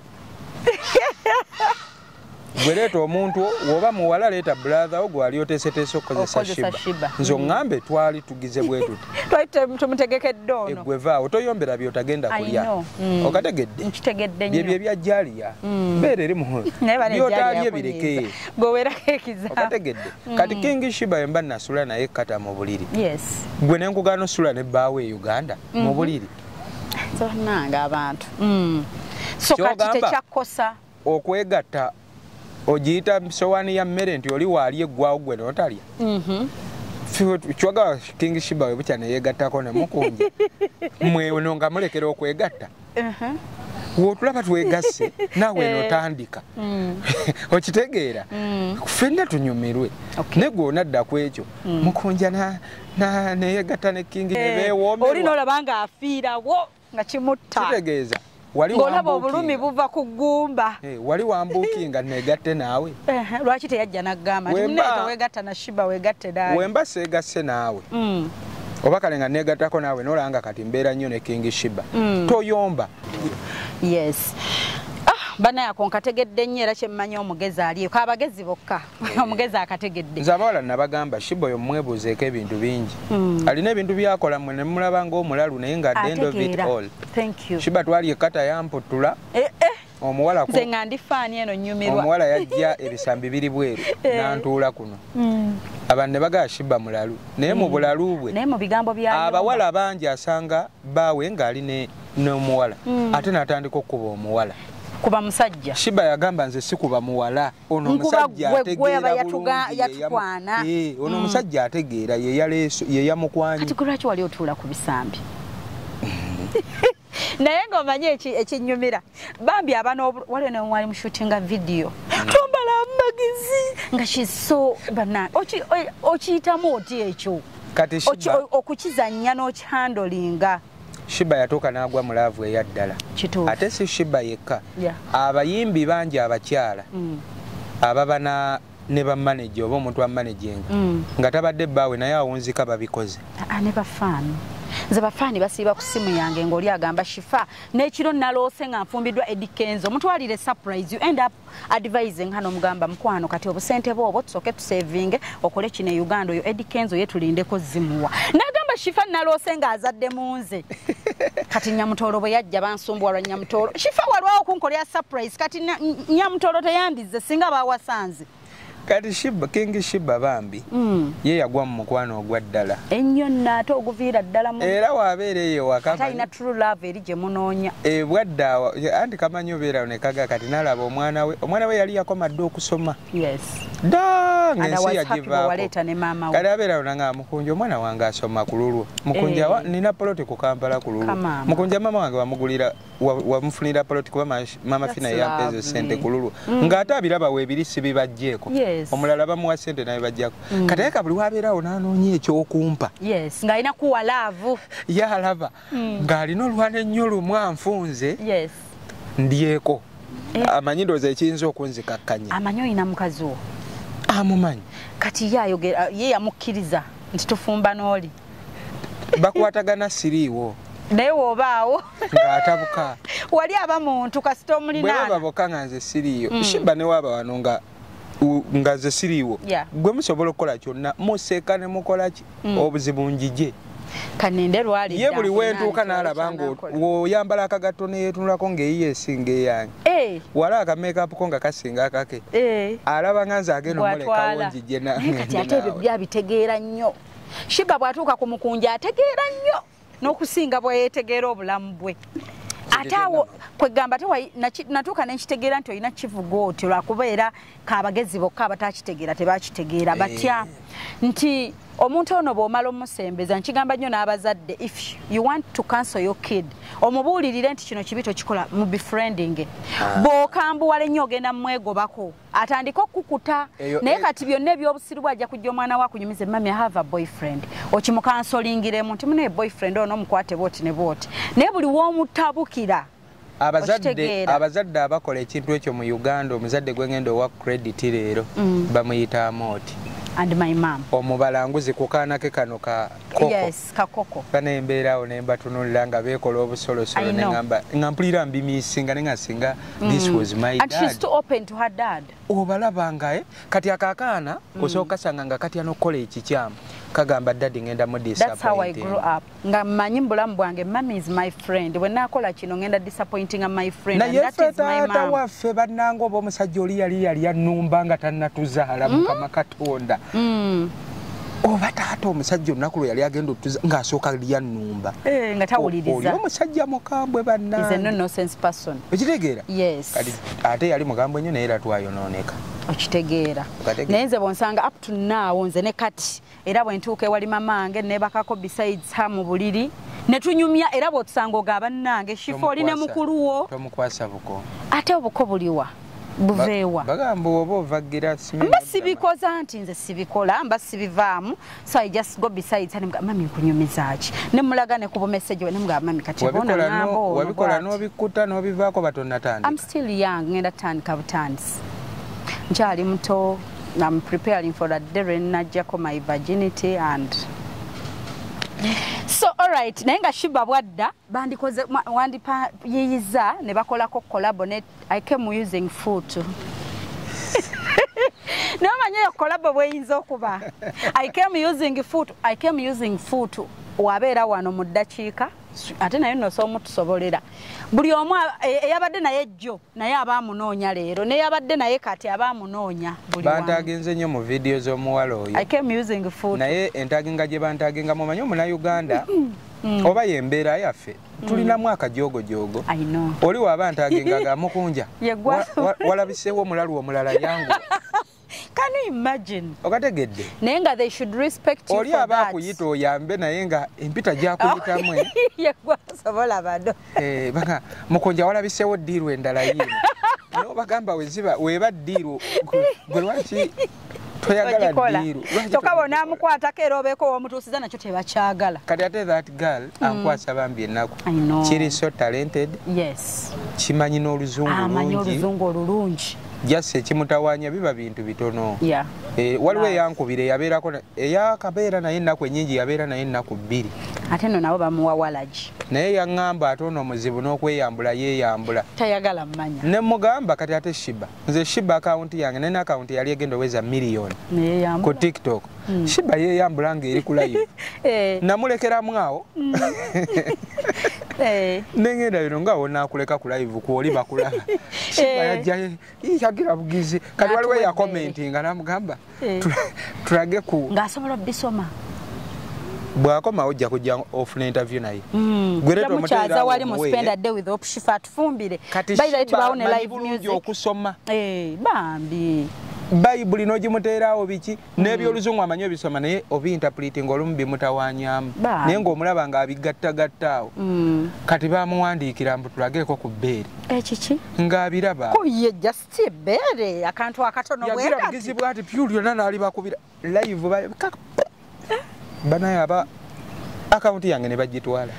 gwe leeta omuntu woba muwala leeta brother ogwo ali oteeseteese okukozesa Shiba nze oŋŋambe twali tugize bwe tuti twali tumutegekedde ono eggwe vaawo toyombera by'otagenda kulya okategedde byebyo ebyajjaliya beera eri mu by'otaalye bireke gwewerako ekiza okategedde kati King Shiba yemba nasula naye kata mu buliri gwe nenkugaana osula ne bbaawo e Uganda mu buliri zonanga abantu so kati tekyakosa okwegatta ogiyita sowaani ya mmere nti oli waali eggwawo gwe n'otalya kywaga King Shiba we bukya neyeegattako ne mukunja mweno nga mulekera okwegatta wotulaba twegasse naawe n'otandika okitegeera ffenna tunyumirwe ne gwe onadda ku ekyo mukunja neyeegatta ne King nebeewoomera oli n'olaba nga afiirawo nga kimutta kitegeeza ng'olaba obulumi buva ku ggumba wali wambuukinga negatte naawe lwaki teyajja n'aggamba nti weegatta na Shiba weegatte naawe wemba seegasse naawe oba kale nga neegattako naawe n'olanga kati mbeera nnyo ne King Shiba toyomba yes bana yako nkategedde nnyo era kyemmanyi omugezi aliyo abagezi bokka omugezi akategedde nze abawala nabagamba Shiba oyo mwebuuzeeko ebintu bingi alina ebintu byakola mwe ne mulaba ng'omulalu naye nga at the end of it all Shiba twali ekkata yamputula omuwala nze nga ndifaani eno nnyumirwa omuwala yajja ebisambi biri bweru n'antuula kuno abantu ne bagaba Shiba mulalu naye mu bulalu bwe abawala bangi asanga baawe ng'ali n'omuwala ate n'atandika okkuba omuwala kuba musajja Shiba yagamba nze sikuba muwala ono musajja ategeera bulungi ono omusajja ategeera ye yaleeso ye yamukwanyi kati kulwaki wali otuula ku bisambi naye ng'omanye ekinnyumira bambi abana waliwo ne wali mushutinga video tombala magezi nga kiso bana okiyitamu oti ekyo kati Shiba okukizannya n'okihandolinga Shiba yatuuka n'agwa mu laavu eyaddala. Ate si Shiba yekka. Abayimbi bangi abakyala ababa na ne bamanager oba omuntu amanaging nga tabadde bbaawe naye awunzika babikoze. Ne bafaani. Nze bafaani basiiba ku simu yange ng'oli agamba Shifa n'ekiro naloose nga nfumbiddwa Eddie Kenzo mutwalire surprise you end up advising hano mugamba mukwano kati obusente bwobwo tusooke tusevinge okole kino e Uganda oyo Eddie Kenzo yetulindeko zimuwa n'agamba Shifa naloose ng'azadde munze kati Nyamutoolo bwe yajja bansumbuwa lwa Nyamutoolo Shifa walwawo kunkolera surprise kati Nyamutoolo teyandizze singa bawasanze. Kati Shiba King Shiba Bambi mm. ye yagwa mu mukwano ogwa ddala ennyo nate oguviira ddala mu era wabeera eyo wakama alina true love eri gye munoonya e bwadda anti kamanyi obeera ne kaga kati nalaba omwana we omwana we yali yakomadde okusoma yes da ng'ensi yagivaako kati abeera nanga Mukunja omwana wange asoma ku lulwo Mukunja eh. nina poloti ku Kampala ku lulwo Mukunja mama wange wamugulira wamufunira poloti kuba mama Fina yampeze sente ku lulwo mm. ng'ate abiraba weebirisi bibajjeeko yes. omulala bamuwa sente naye bajjako mm. kati buli wabeerawo n'anoonya ekyokumpa yes. ng'alina kuwa laavu yalaba mm. ng'alina olwana ennyo lumu anfunze yes. ndyeko eh. amanyi ndowooza ekiyinza okunzikakkanya amanyi olina mukazi wo amumanyi kati ye ayogera ye yamukkiriza nti tufumba n'oli bakwatagana siriiwo naye woobaawo ng'atabuka wali aba muntu kasita omulinaana bwe baboka nga nze siriiyo mm. Shiba ne waaba wano nga nga nze siriiwo yeah. gwe musobola okukola kyonna museeka ne mukola ki mm. obuzibu njije kaninde lwali ye buli wentuuka n'alaba ng'oyambala akagato neyetunulako ng'eyiye esinga eyange hey. wala akamakeup ko nga kasinga akake hey. alaba nga nze agenda omulekawo njije kati ate ebyo byabitegeera nnyo Shiba bw'atuuka ku Mukunja ategeera nnyo n'okusinga bweyetegeera obulamu bwe ate awo kwegamba ate natuuka nenkitegeera nti olina kivuga otyo lwakubeera kaabagezi bokka abatakitegeera tebakitegeera batya nti omuntu ono bw'omala omusembeza nkigamba nnyo n'abazadde if you want to cancel your kid omubuulirire nti kino kibi tokikola mu befriending bw'okambuwala ennyo ogenda mumwegobako atandika okukuta naye kati byonna ebyobusiru bw'ajja kujja omwana we akunyumize mami I have a boyfriend okimukansolingiremu nti munaye boyfriend ono omukwate bwoti ne bwoti naye buli w'omutabukira abazadde abazadde abakola ekintu ekyo mu Uganda omuzadde gwe ngenda owa credit leero mm. bamuyita amoti and my mom omubalanguzi ku kaana ke kano ka koko yes kakoko kana embeerawo ne mbatunulira nga beekola obusolosolo ne ngamba nga mpulira mbimiisinga ne nga singa mm. this was my and dad and she's too open to her dad obalaba nga eh kati akakaana mm. osooka sanga nga kati anokola ekikyamu kagamba daddy ngenda mu disappointing. That's how I grew up. Nga manyi mbulamu bwange mommy is my friend. When nakola kino ngenda disappointing my friend and that is my mom. Na yefeta waffe bannango oba omusajja oli yali yali annumba nga tannatuzaala Mukama Katonda. Mm. Oba taata omusajja olunaku lwe yali agenda otuza ng'asooka lyannumba. Eh nga tawuliriza. Oli omusajja mukambwe bannange. Is a no nonsense person. Okitegeera? Yes. Kati ate yali mugambwe nnyo naye era twayonooneka. Okitegeera. Naye nze bw'onsanga up to now nze ne kati era bwe ntuuka ewali mamange nebakako besides ha mu buliri ne tunyumya era bw'otusanga ogaba nnange Shifa oli ne mukulu wo. Tomukwasa buko. Ate obuko buliwa. Buveewa. Bagamba oba ovagira simenya. Mba sibikoza nti nze sibikola mba sibivaamu so I just go besides and mami nkunyumiza ki ne mulaga ne ku message we ne mga mami kati bona ngambo wabikola n'obikuta n'obivaako batonda tandi. I'm still young ngenda tandika butansi. Nkyali muto. I'm preparing for that day when najjako my virginity and so all right nayenga Shiba bwadda bandikoze wandipa yiyiza ne bakolako collab ne I came using foot no manyo collab bweyinza okuba I came using foot I came using foot wabeera wano mu ddakiika ate naye nno soomutusobolera buli omu eyabadde naye jjo naye abaamunoonya leero neyabadde naye kati abaamunoonya buli wamu bantagenze nnyo mu vidiyo z'omuwala oyo I came using food naye entaginga gye bantagenga mumanyi omunauganda mm. oba yembeera yaffe mm. tulinamu akajogojogo oli waaba ntagengaga Mukunja walabiseewo omulalu omulala yangu Can you imagine? Okategedde. Naye nga they should respect you Oli for that. Oli aba akuyita oyambe naye nga empita gyakuyitamu. Yegwasobola bado. Eh baka Mukunja walabiseewo ddiiru endala yino. No bagamba weziba weba ddiiru gwe lwaki toyagala diru tokabo namukwata kero beko omutusiza nakyo tebakyagala kati ate that girl mm. ankwasa bambi ennaku kiri so talented yes kimanyi n'oluzungu lungi amanyi oluzungu olulungi jase kimutawanya biba bintu bitono yeah. eh, waliwo nice. Yankubire yabeerako eyakabeera naye ennaku ennyingi yabeera naye ennaku bbiri ate nno nabo bamuwa walagi naye yaŋŋamba ate ono omuzibu n'okweyambula yeeyambula tayagala mmanya ne mugamba kati ate shiba nze shiba akawunti yange nene akawunti yali egenda oweza miliyoni ku tiktok mm. shiba yeeyambula ng'eri ku live eh. namulekeramu awo mm. eh. nengenda bino nga wonaakuleka ku live kuoli bakulaba shiba yajja yagira bugizi kati waliwo yakomentinga namugamba eh. tulage ku ng'asobola bisoma bwakoma ojja kujja ofuna interview naye mm. gwereto mutaza wali mu spend a day with Opshifa atufumbire bayira tubawone live music okusoma eh bambi Bible n'ogimuteerawo biki mm. n'ebyo oluzungu amanyi ebisoma naye obi interpreting olumu bimutawanyamu naye ng'omulaba ng'abigattagattaawo mm. kati bamuwandiikira mbu tulageko ku bbeere ekiki ng'abiraba kuye just bbeere akantu akatono bwe yagira bugizi bwati pyuli yonna n'ali bakubira live banaye aba akawunti yange ne bagitwala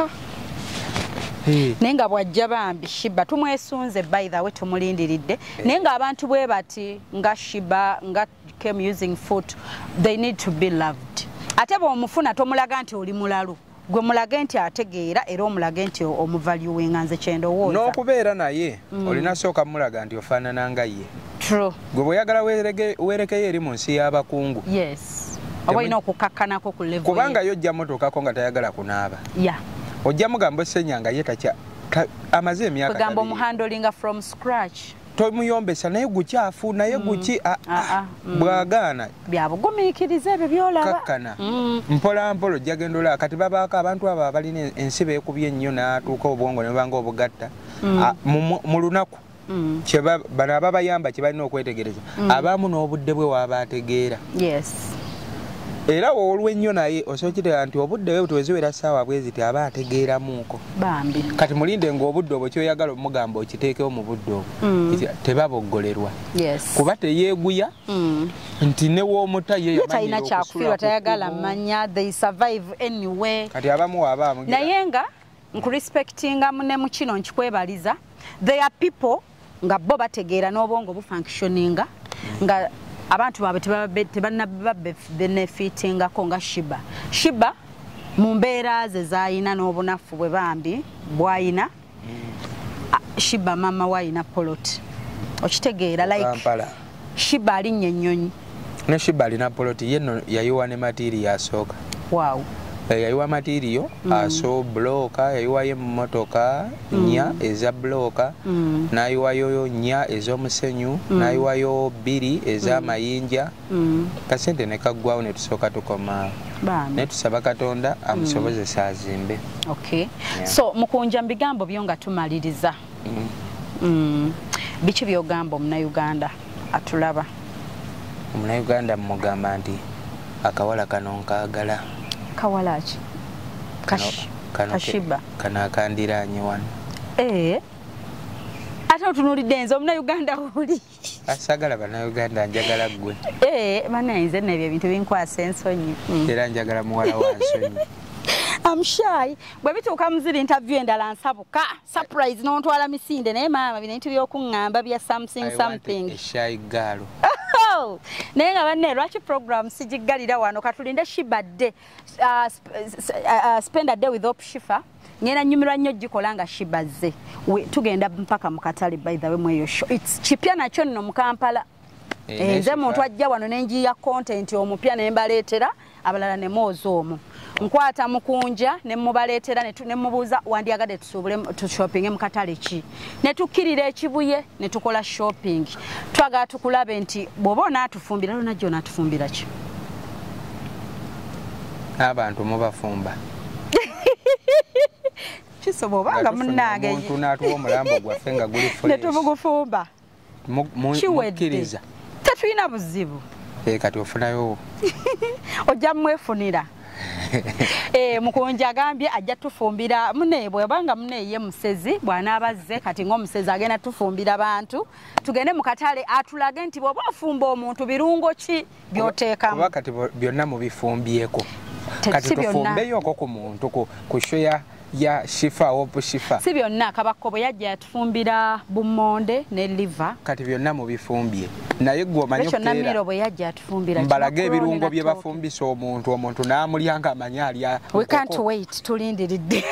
hey. naye nga bwajja bambi Shiba tumwesunze by the way tumulindiridde hey. naye nga abantu bwe bati nga Shiba nga came using foot they need to be loved ate bw'omufuna tomulaga nti oli mulalu gwe mulage nti ategeera era omulage nti omuvaluinga nze kyendowooza n'okubeera naye mm. olina sooka mulaga nti ofaanana nga ye true gwe bw'oyagala weerekeyo eri mu nsi y'abakungu yes oba ina okukakkanako ku level kubanga yojja motokako nga tayagala kunaaba yeah. ojja mugamba essenyanga ye takya amaze emyaka kugamba omuhandolinga from scratch tomuyombesa naye gukyafu naye mm. guki mm. bwagaana byabugumiikiriza ebyo byolaba kakkana mm. mpola mpolo jagendola kati babaako abantu abo abalina ensi beekubye ennyo n'atuuka obwongo ne bubanga obugatta mm. mu lunaku mm. bano ababayamba kye balina okwetegereza mm. abamu n'obudde bwe waabategeera yes. era olw'ennyo naye osookirira nti obudde bwe buteweziwera ssaawa bweziti aba ategeeramuuko bambi kati mulinde ng'obudde obwo kyoyagala omugamba okiteekewo mu budde obwo mm. tebaboggolerwa yes. kuba teyeeguya mm. nti ne w'omuta ye talina kyakufiirwa tayagala mmanya they survive anyway kati abamu waaba amugira naye nga nkurespectinga ne mu kino nkikwebaliza they are people nga bo bategeera n'obwongo bufunctioninga mm. nga abantu babe tebanaba benefitingako nga Shiba Shiba mu mbeera ze zayina n'obunafu bwe bambi bwayina mm. Shiba mama wayina poloti okitegeera like Kampala. Shiba alinnya ennyonyi ne Shiba alina poloti yenno yayiwa ne material asooka wow. yayiwa material mm. aso bloka yayiwayo emmotoka mm. nya eza bloka mm. nayiwayo nya ez'omusenyu mm. nayiwayo bbiri ez'amayinja mm. kasente ne kaggwawo ne tusooka tukoma ne tusaba Katonda amusobozesa azimbe okay. yeah. so mukunja mbigambo byo nga tumaliriza mm. mm. biki byogamba omunauganda atulaba omunauganda mugamba nti akawala kano nkaagala kawalachi Kash kano Kashiba kana kandiranye wano eh ate otunulidde enzo omuna Uganda uli asagala bana Uganda njagala gwe eh bana nze nebyo ebintu binkwasa ensonyi mm. era njagala muwala wa nsonyi I'm shy bwe bituuka muziri interview endala nsabuka surprise n'ontwala misinde naye maama bino ebintu by'okuŋŋamba bya something something a shy girl naye nga banne lwaki program sigiggalira wano katulinde Shiba day uh, sp uh, spend a day with Opshifa ngenda nyumirwa nnyo gikola nga Shiba ze tugenda mpaka mu katale by the way mweyo show it's kipya nakyo nno mu Kampala nze muntu ajja wano nenjiya content omupya ne mbaleetera abalala ne mozo omwo nkwata mukunja ne mubaleetera ne mubuuza wandyagadde tusobole tu shopping mu katale ki ne tukkirira ekibuye ne tukola shopping twaga tukulabe nti bwoba onaatufumbira lona jjo onaatufumbira ki abantu mubafumba kisobobanga munnange omuntu n'atuwa omulambo gwaffe nga guli fresh ne tubugufumba mukkiriza tetulina buzibu kati ofunayo ojja mwefunira eh Mukunja agambye ajja tufumbira mune bwebanga mune ye musezi bwana abazze kati ngo musezi agenda tufumbira abantu tugende mu katale atulage nti bwoba afumba omuntu birungo ki byoteekamu kuba kati byonna mu bifumbyeko kati tufumbeyo ko ku muntu ku shoya ya shifa opo shifa si byonna kabakko bwe yajja tufumbira bumonde ne liver kati byonna mu bifumbye naye gwo manyo kera ekyo namiro bwe yajja tufumbira mbalage ebirungo bye bafumbisa omuntu omuntu n'amulyanga amanyali ya we can't wait tulindiridde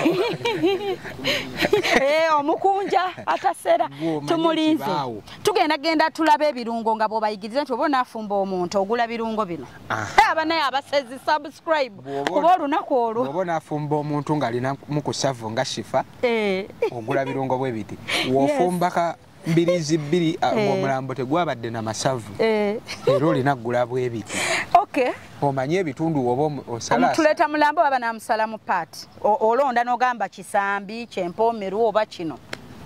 eh omukunja atasera tumulinze tugenda genda tulabe ebirungo nga bo bayigiriza nti obona afumba omuntu ogula birungo bino abanaye abasezi subscribe kuba olunaku olwo obona afumba omuntu nga alina kusavu nga shifa eh ogula birungo bwe biti wofumba ka mbirizi bbiri omulambo tegwabadde na masavu eh ero linagula bwe biti okay omanye ebitundu obo osala tuleta mulambo baba na musalamu part olonda nogamba kisambi kyempomeru oba kino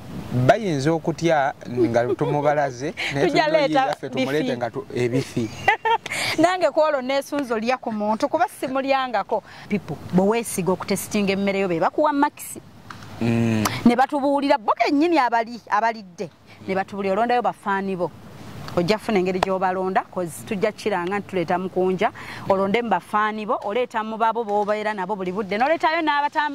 bayinza okutya nga tumubalaze tujaleta tumulete nga ebifi nange kwolo nesunzo lya ku muntu kuba simulyangako people bo wesiga okutestinga emmere yo be bakuwa maxi mm. ne batubuulira boke nnyini abali abalidde ne batubuulira olondayo bafaani bo ojja funa engeri gy'obalonda cause tujja kiranga ntuleta mukunja olonde mbafaani bo oleeta mu babo b'obeera nabo buli budde n'oleetayo n'abata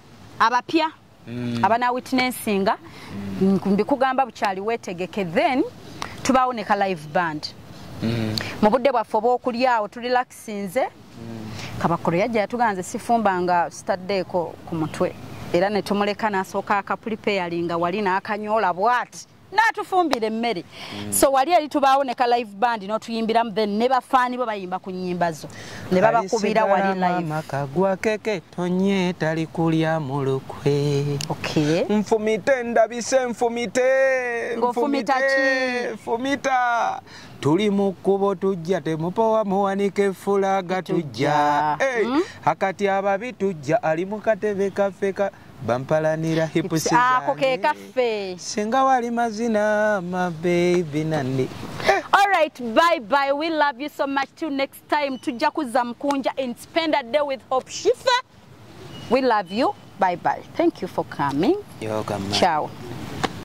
abapya mm. abana witnessinga mm. mbikugamba bukyali weetegeke then tubaawo ne ka live band mm. mu budde bwaffe obw'okulyawo tulilaksinze mm. kabakolo yajja yatuganze sifumbanga staddeeko ku mutwe era ne tumuleka n'asooka akapulipeyalinga wali n'akanyola bwati n'atufumbira emmere mm. so wali eri tubaawo ne ka live band n'otuyimbiramu then ne bafaani bo bayimba ku nnyimba zo ne babakubira wali live makagwa keke tonye tali kulya mulukwe okay nfumite ndabise nfumite ngofumita ki fumita tuli mu kkubo tujja temupowa muwanike fulaga tujja hey, mm? hakati ababi tujja ali mu katebe kaffe ka bampalanira hipusi ako ke kaffe singa wali mazina my baby nandi all right bye bye we love you so much till next time tujja kuza Mukunja and spend a day with Hope Shifa we love you bye bye thank you for coming you're welcome ciao